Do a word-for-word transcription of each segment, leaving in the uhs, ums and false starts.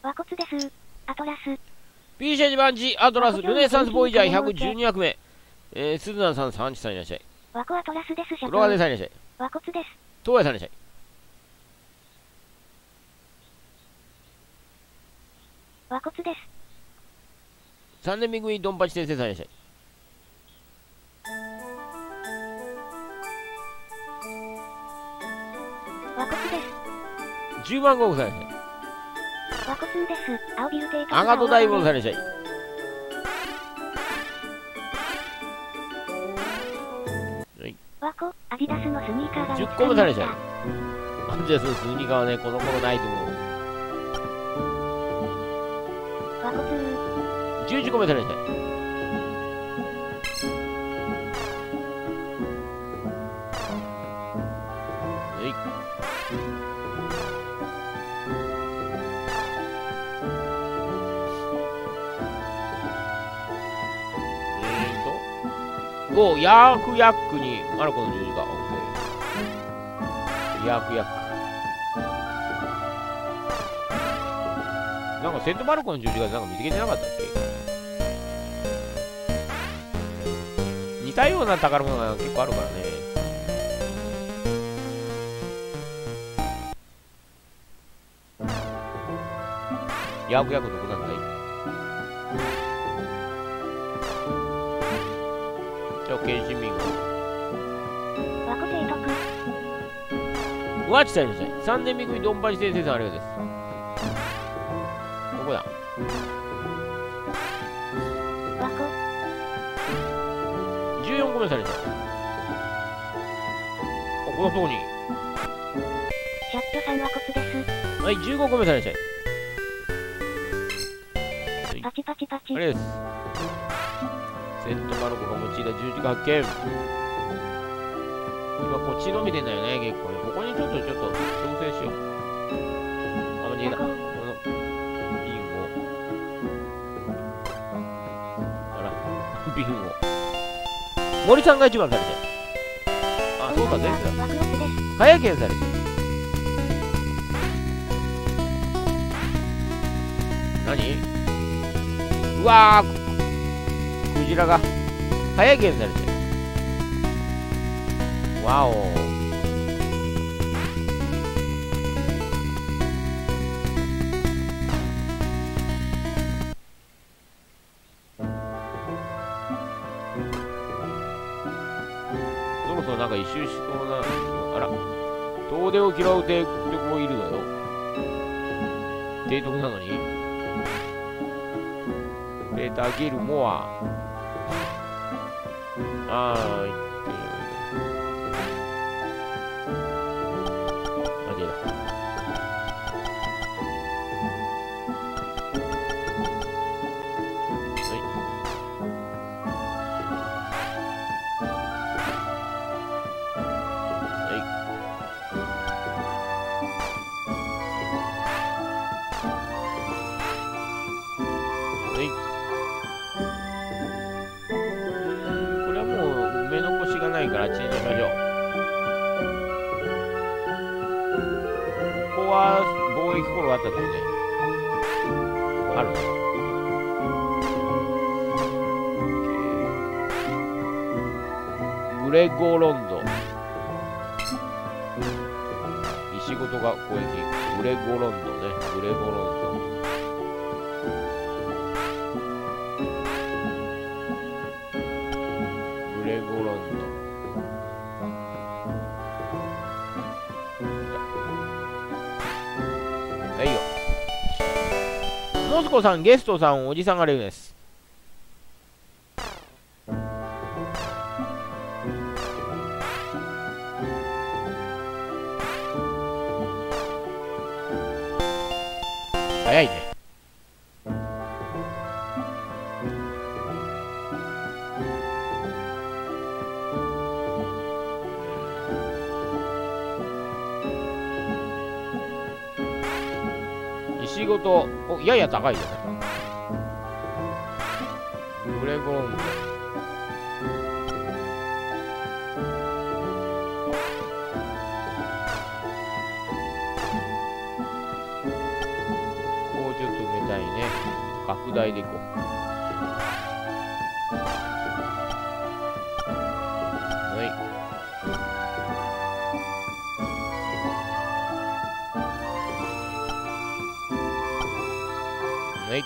和骨です。アトラス。 ピーシーにばん地アトラス、ルネサンスボーイジャーひゃくじゅうに枠目。えー、スズナさん、サンチさんいらっしゃい。 和骨アトラスです。 黒金さんいらっしゃい。 和骨です。 東谷さんいらっしゃい。 和骨です。 三年目組ドンパチ先生さんいらっしゃい。 和骨です。 じゅうばんごうさんいらっしゃい。 和骨です。青ビルテイト。 アガト大門さんいらっしゃい。 和骨、アディダスのスニーカーがじゅっこめさんいらっしゃい。アディダスのスニーカーはね、この頃ないと思う。 和骨じゅういちこめさんいらっしゃい。お、ヤークヤックにマルコの十字が OK。 ヤークヤックなんかセントマルコの十字がなんか見つけてなかったっけ。似たような宝物が結構あるからね。ヤークヤックどこなんだい。県市民号和骨提督わちさんいらっしゃい。三年目組ドンパチ先生さんありがとうです。どこだ。 和骨じゅうよんこめさんいらっしゃい。お、このとこにシャットさん和骨です。 はい、じゅうごこめさんいらっしゃい。 パチパチパチ。 ありがとうございます。セントマルコが用いた十字架発見。今こっち伸びてんだよね、結構ね。ここにちょっとちょっと調整しよう。あ、間違えた。このピンを。あら、ピンを。森さんが一番されて。あ、そうだ、全然だ。早剣されて。何？うわー、クジラが早いゲームになるじゃん。わお。そろそろなんか一周しそうな。あら、遠出を嫌う提督もいるのよ。提督なのにペーター・ギルモア。あー、いってマジだ。はい。はい。はい。ないからあっちに行きましょう。ここは貿易航路があったとこね。あるね。グレゴロンド。石ごとが交易。グレゴロンドね。グレゴロンド。グレゴロンド。はいよ。モスコさん、ゲストさん、おじさんがレグです。早いね。石ごと、お、やや高いよね。グレゴロンド。こうちょっと台で行こう。はいはい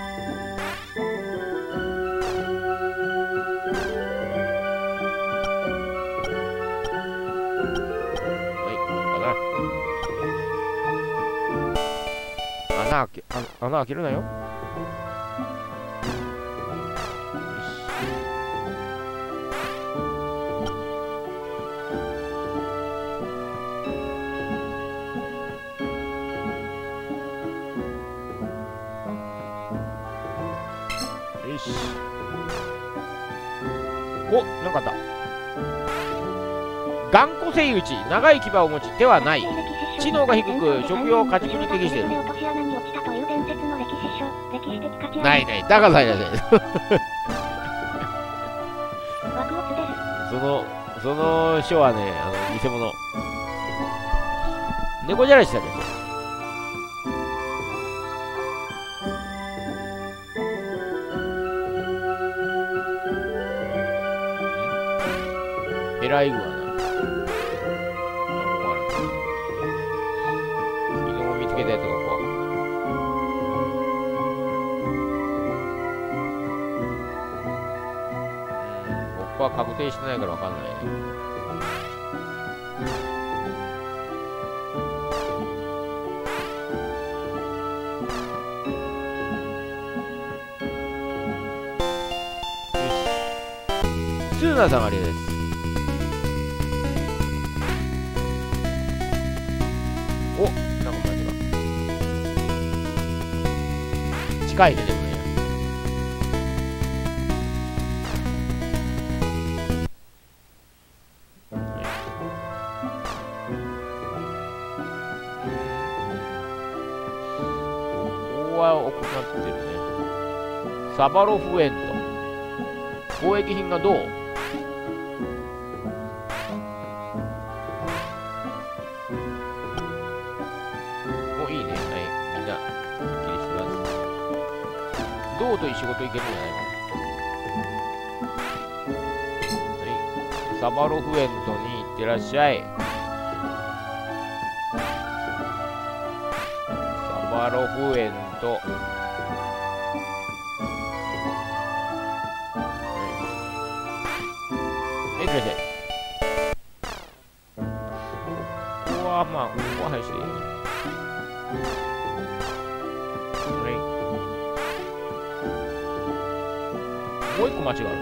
穴開け、あ、穴開けるなよ。よし。よし。お、なんかあった。頑固性打ち、長い牙を持ち、手はない。知能が低く、食用家畜に適している。ないない、だからないない。その、その書はね、あの、偽物。猫じゃらしだけど。えらいグアナ。たやつがこう、うん、僕は確定してないから分かんないね。スーナーさんあれです。お、なんか近いね、でもね。ここは奥まってるね。サバロフエント。貿易品がどう？もういいね。はい、みんな、すっきりしてます。どうといい仕事いけるんじゃないかな。はい。サバロフエントに行ってらっしゃい。サバロフエント。はい。いってらっしゃい。ここは、まあ、ここは廃止でいいね。もう一個町がある。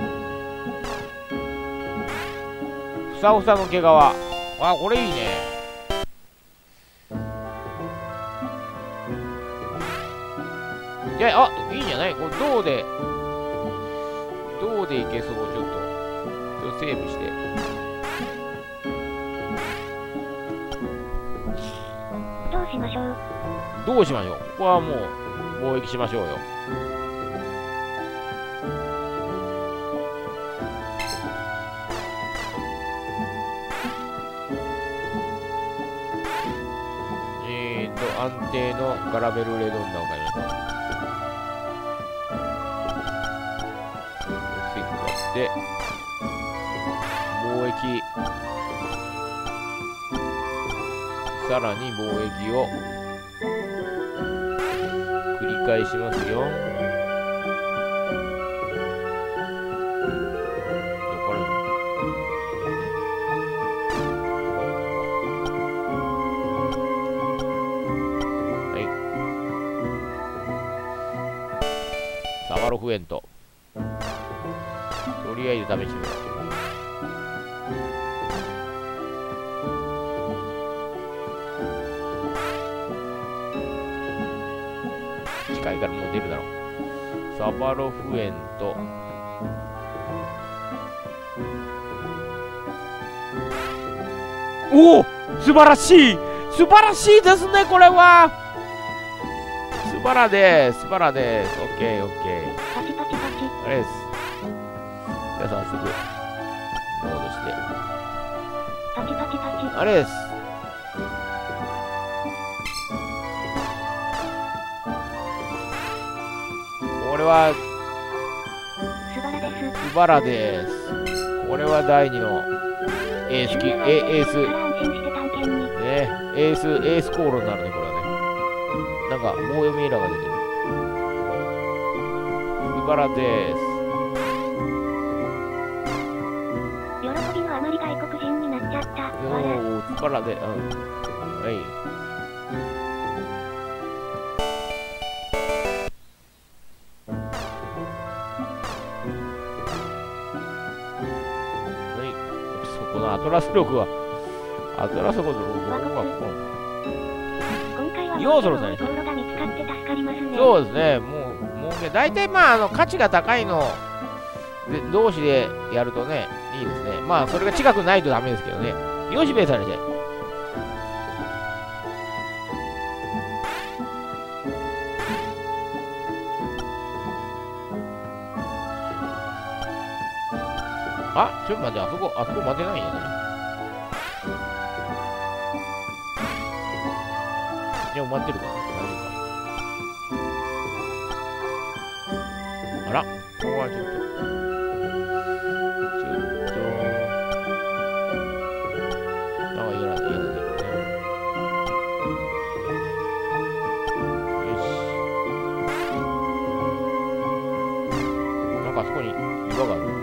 ふさふさの毛皮。あ、これいいね。いや、あ、いいんじゃない？これ銅で、銅でいけそう。ちょっと、ちょっとセーブして。 どうしましょう。 どうしましょう。ここはもう、貿易しましょうよ。安定のガラベルレドンダを買いました。ろくせん買って、貿易、さらに貿易を繰り返しますよ。サバロフエント。とりあえず試してみよう。近いからもう出るだろう。サバロフエント。おお、素晴らしい、素晴らしいですね、これは。素晴らです、素晴らです。オッケー、オッケー。 パチパチパチ。 あれです。じゃあ早速、ロードして。 パチパチパチ。 あれです。ここれはスバラです。 スバラです。これは第二のエースキ、エエース、ね、エース、エースコールになるね、これはね。なんか、棒読みエラーが出てる。スバラです。 喜びのあまり外国人になっちゃった。 よー、スバラで、うん。はい。このアトラス力は、アトラス力は、 今回は要素のね、そうですね、もう、もうね、大体まあ、あの価値が高いので同士でやるとね、いいですね。まあ、それが近くないとダメですけどね。よしべさんにして。あ、ちょっと待って、あそこ、あそこ待てないんやね。いや、待ってるかな、大丈夫か。あら、ここはちょっと、ちょっと、なんか嫌だ、嫌だね、これね。よし。なんかあそこに岩がある。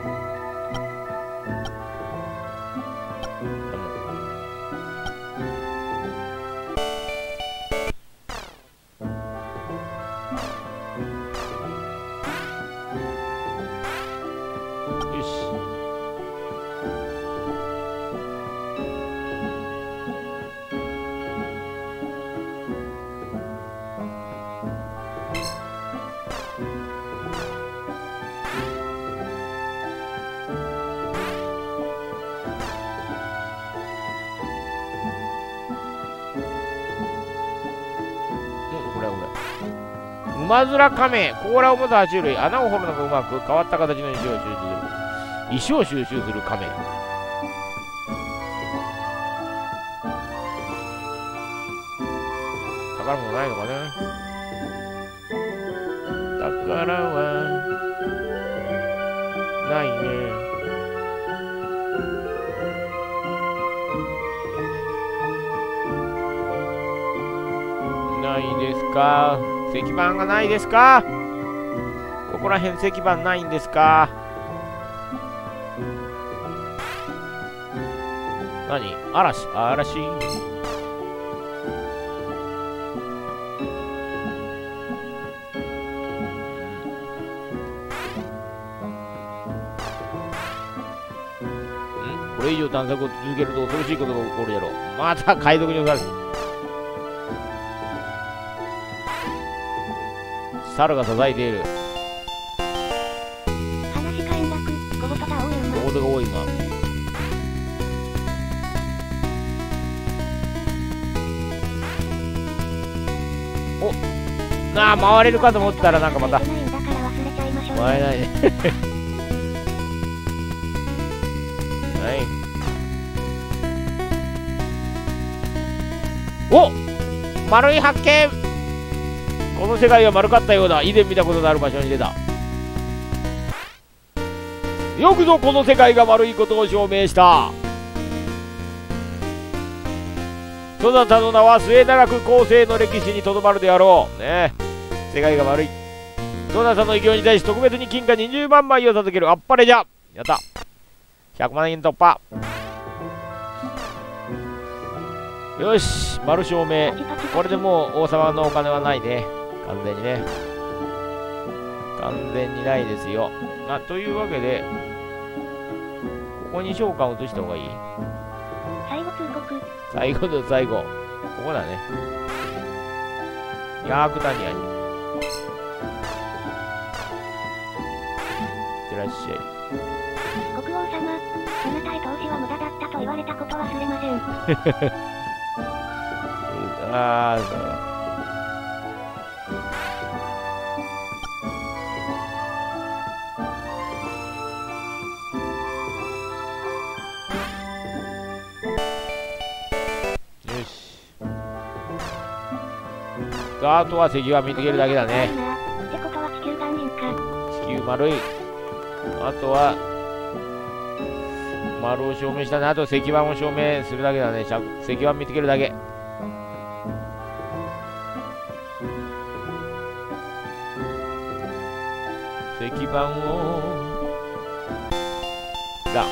馬面亀、甲羅を持つ爬虫類、穴を掘るのがうまく、変わった形の石を収集する。石を収集する亀。宝物ないのかね。宝は、ないね。ないですか。石板がないですか。ここら辺石板ないんですか。何？嵐、嵐。これ以上探索を続けると恐ろしいことが起こるやろ。また解読に押される。猿が支えている。 話が円楽、小言が多い馬。 小言が多い馬。お、なあ、回れるかと思ったらなんかまた回れないね。はい。お、丸い発見。この世界は丸かったようだ。以前見たことのある場所に出た。よくぞこの世界が丸いことを証明した。そなたの名は末永く後世の歴史にとどまるであろう。ねえ、世界が丸い。そなたの偉業に対し特別に金貨にじゅうまんまいを授ける。あっぱれじゃ。やった。ひゃくまんえん突破。よし、丸証明。これでもう王様のお金はないね。完全にね。完全にないですよ。まあ、というわけで、ここに召喚を移した方がいい？ 最後通告。 最後の最後。ここだね。ヤークタニアに。いってらっしゃい。 国王様、そなたへ投資は無駄だったと言われたこと忘れません。 ああ、そうだ。あとは石は見つけるだけだね。 ってことは地球が丸い。あとは、丸を証明したね。あと石板を証明するだけだね。石板見つけるだけ。石板を、だ。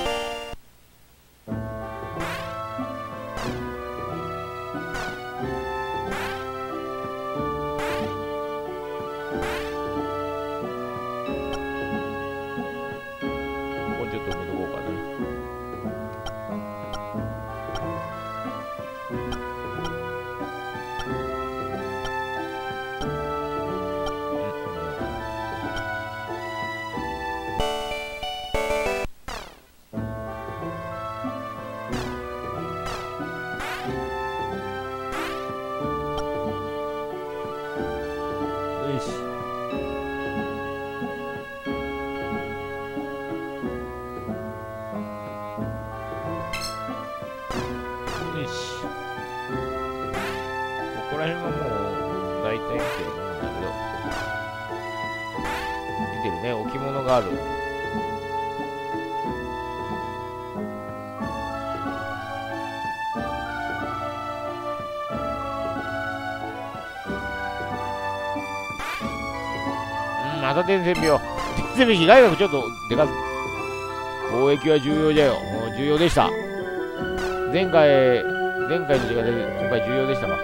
また伝染病。伝染病被害額ちょっとでかす。貿易は重要じゃよ。もう重要でした。前回、前回と違って今回重要でしたか。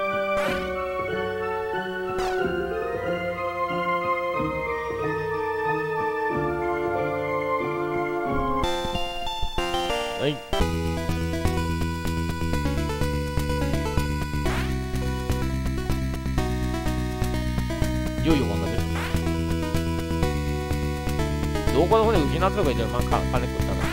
はい。いよいよ分かってる。どこの骨失ったとか言ったら、まあ、か金食ったな。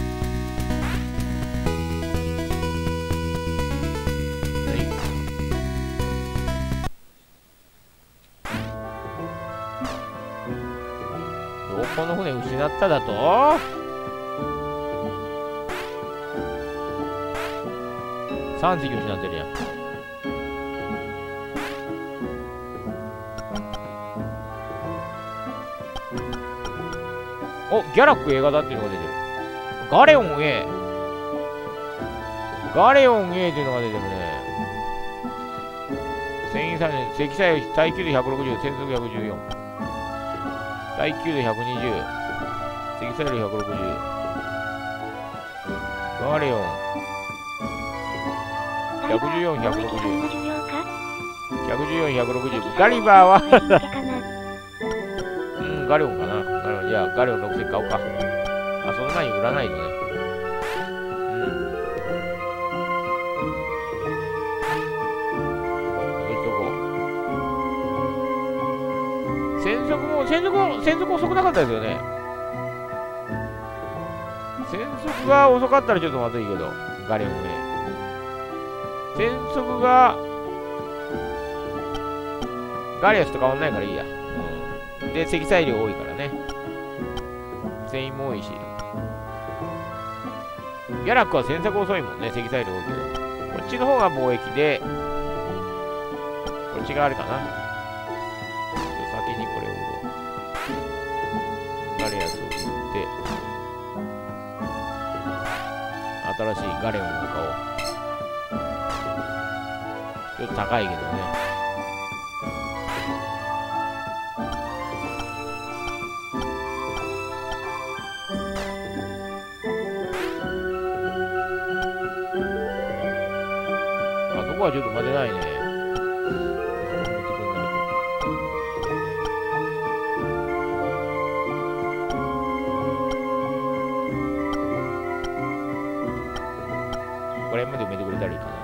どこの船失っただとさん隻失ってるやん。お、ギャラック A 型っていうのが出てる。ガレオン A。ガレオン A っていうのが出てるね。船員さんねん、積載耐久でひゃくろくじゅう、船速ひゃくじゅうよん。耐久でひゃくにじゅう。積載でひゃくろくじゅう。ガレオン。ひゃくじゅうよん、ひゃくろくじゅう。ひゃくじゅうよん、ひゃくろくじゅう。ガリバーはうん、ガレオンかな。じゃあ、ガレオンろくせん買おうか。あ、その前に売らないとね。うん。そうしとこう。専属も、専属も、専属遅くなかったですよね。専属が遅かったらちょっとまずいけど、ガレオンね。専属が、ガリアスと変わんないからいいや。うん。で、積載量多いからね。船員も多いし。ギャラックは船索遅いもんね、積載量多いけど。こっちの方が貿易で、こっちがあれかな。ちょっと先にこれを売ろう。ガレアスを売って、新しいガレオンを買おう。ちょっと高いけどね。ここはちょっと待てないね。これまで埋めてくれたらいいかな。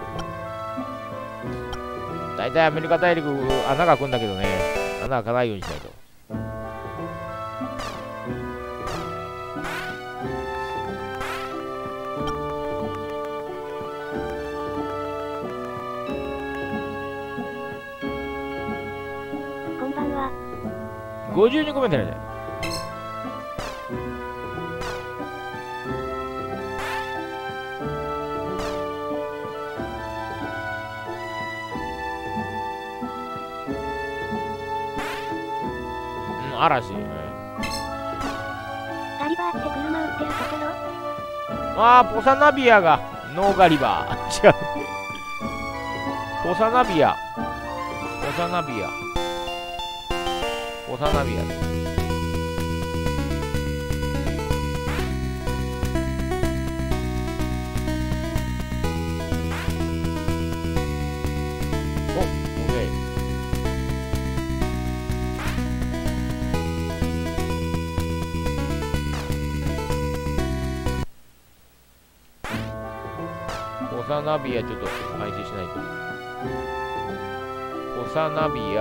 大体アメリカ大陸穴が開くんだけどね。穴開かないようにしないと。ごじゅうにこめてるね。うん、嵐。うん、 あー、ポサナビアがノーガリバー。違う。ポサナビア。ポサナビア。ポサナビア。お、オッケー。ポサナビアちょっと配置しないと。ポサナビア。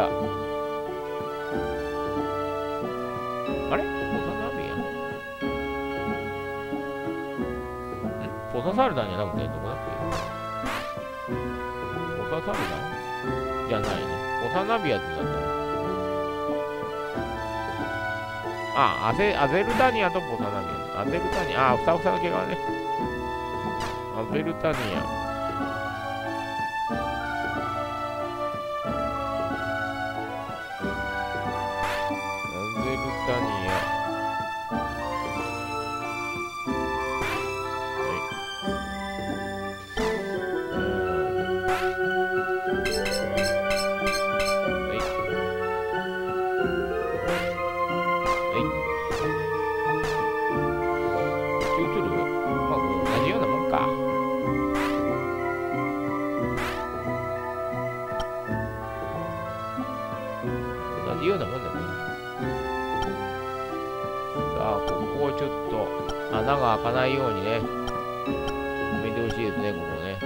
あれポサナビアんポササルダンじゃなくてどこだっけポササルダンじゃないね。ポサナビアってなんだろう。あ、アゼ、アゼルタニアとポサナビア。アゼルタニア。あ、ふさふさの毛皮ね。アゼルタニア。ようなもんだね。さあ、ここをちょっと穴が開かないようにね、埋めてほしいですね、ここね。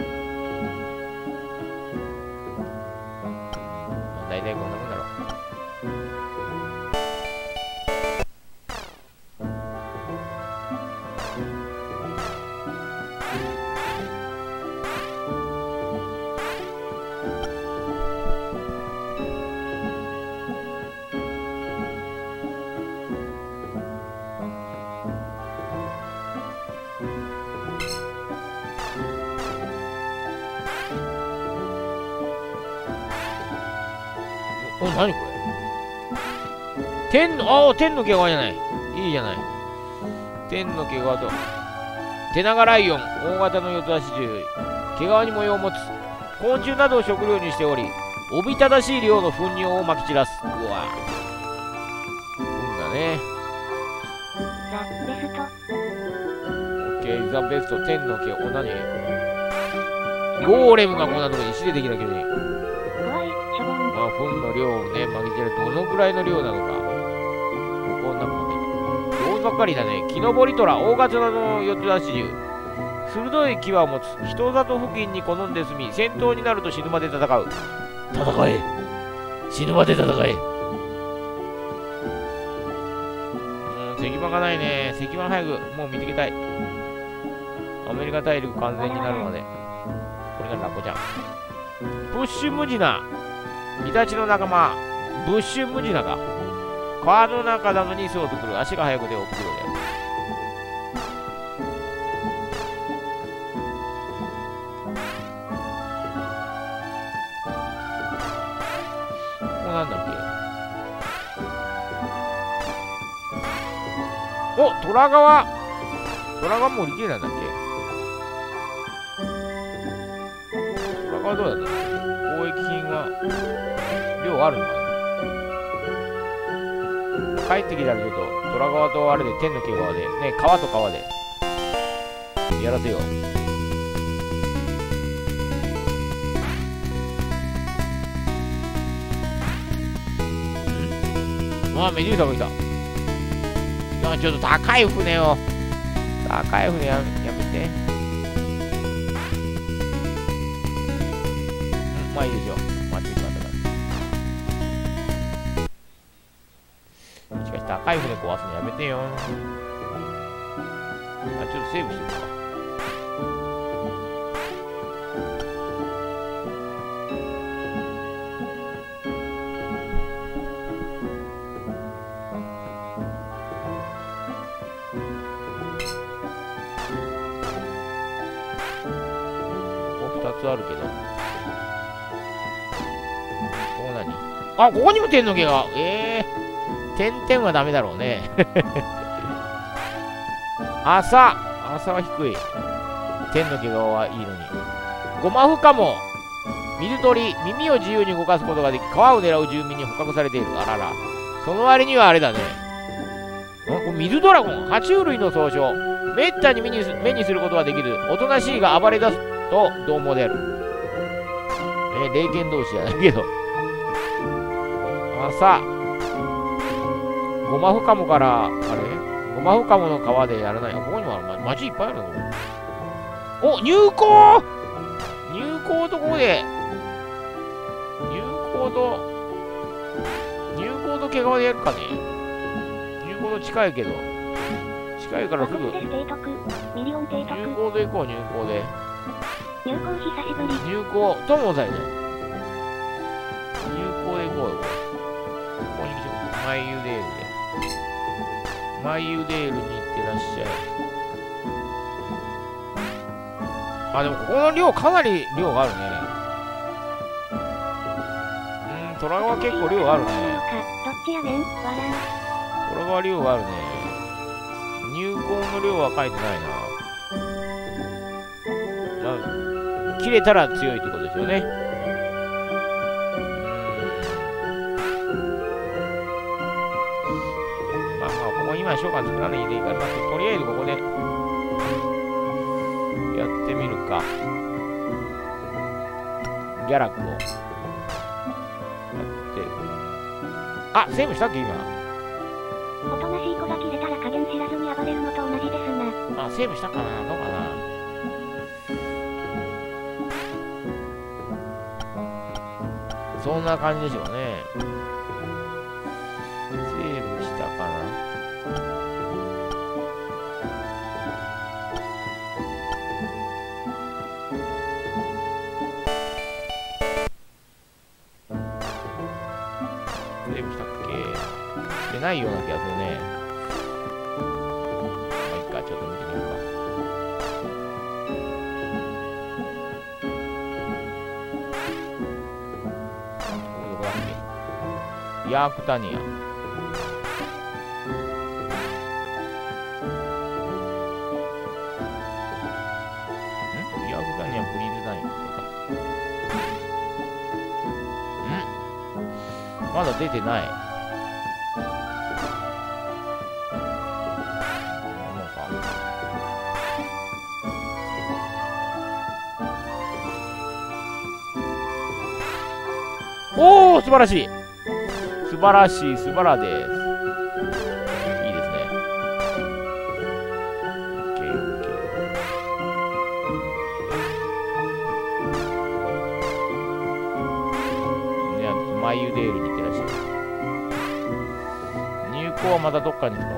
まあ、大体こんなもんだろう。お、なにこれ天の、ああ、天の毛皮じゃない。いいじゃない。天の毛皮と、テナガライオン、大型のヨトアシジュウ、毛皮に模様を持つ。昆虫などを食料にしており、おびただしい量の糞尿をまき散らす。うわ糞だね。 ザ・ベスト。 オッケー、ザ・ベスト、天の毛、お、なにゴーレムがこんなとこに石でできなきゃいけない。まあ、糞の量をね、まき散らす。どのくらいの量なのか。こんなもんね。量ばっかりだね。木登り虎、大型のヨトアシジュウ。鋭い牙を持つ。人里付近に好んで住み、戦闘になると死ぬまで戦う。戦え。死ぬまで戦え。うん、石板がないね。石板早く、もう見つけたい。アメリカ大陸完全になるまで。これがラコちゃん。プッシュムジナ。イタチの仲間、ブッシュムジナか。川の中などに巣を作る。足が速くて臆病である。ここなんだっけ。お、虎川。虎川も売り切れなんだっけ。虎川どうだったの？交易品が量あるのかな。帰ってきたらちょっと虎川とあれで天の毛皮でね、川と川でやらせよう。ん？あ、メデューサが来た。いや、ちょっと高い船を高い船や、やめて。うん、まあいいでしょう。待ってください。高い船壊すのやめてよ。あ、ちょっとセーブしておくか。ここふたつあるけど。ここ何？あ、ここにも天の毛が。ええー。点々はダメだろうね。朝、 朝は低い。天の毛皮はいいのに。ゴマフカモ。水鳥、耳を自由に動かすことができ、川を狙う住民に捕獲されている。あらら。その割にはあれだね。んこれ水ドラゴン、爬虫類の総称。めったに目にす目にすることはできず、おとなしいが暴れ出すと獰猛である。えー、霊剣同士じゃないけど。朝。ゴマフカモから、あれゴマフカモの川でやらない。あ、ここにもある。ま、町いっぱいあるね、ここ。お、入港入港とここで、入港と、入港と毛皮でやるかね。入港と近いけど。近いからすぐ。入港で行こう、入港で。 入港久しぶり。 入港、ともさんね。入港で行こうよ、これ。ここに来ちゃう。マイユデールで。マイユデールに行ってらっしゃい。あ、でもここの量、かなり量があるね。うん、虎川結構量あるね。 どっちやねん、わらん。 虎川量があるね。入港の量は書いてないな。まあ、切れたら強いってことですよね。まあまあ、ここ今、召喚作らないでいいから、とりあえずここで、やってみるか。ギャラクを。やって。あ、セーブしたっけ今。 おとなしい子が切れたら加減知らずに暴れるのと同じですな。 あ、セーブしたかなどうかなそんな感じでしょうね。セーブしたかなセーブしたっけしてないような気がするね。まあいいか、ちょっと見てみるか。どこだっけヤークタニア。んヤークタニアブリーズダイン。んまだ出てない。おお素晴らしい素晴らしい素晴らです。いいですね。オッケーオッケー。じゃあマイユデールに行ってらっしゃい。入港はまたどっかに行こ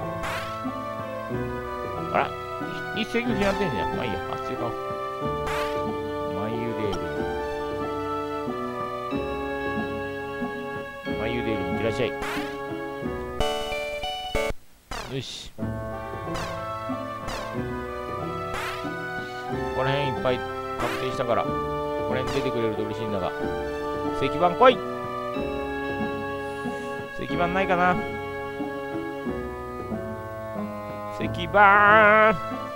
う。あら一石失ってんじゃん。まあいいや。あっち行こう。マイユデールマイユデールに行ってらっしゃい。よし。ここら辺いっぱい確定したから、ここら辺出てくれると嬉しいんだが。石板来い石板ないかな石板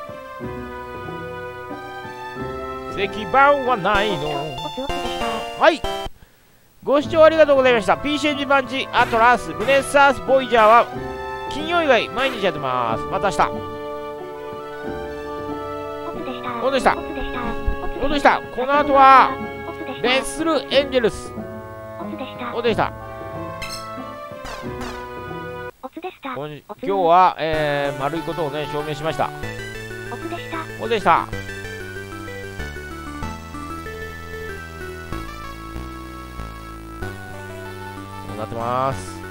石板はないの。はい。ご視聴ありがとうございました。ピーシーエンジンバンジアトラスルネッサンスボイジャーは金曜以外毎日やってます。また明日。どうでしたどうでしたこの後はレッスルエンジェルス。どうでした今日は、えー、丸いことをね証明しました。どうでしたこうなってます。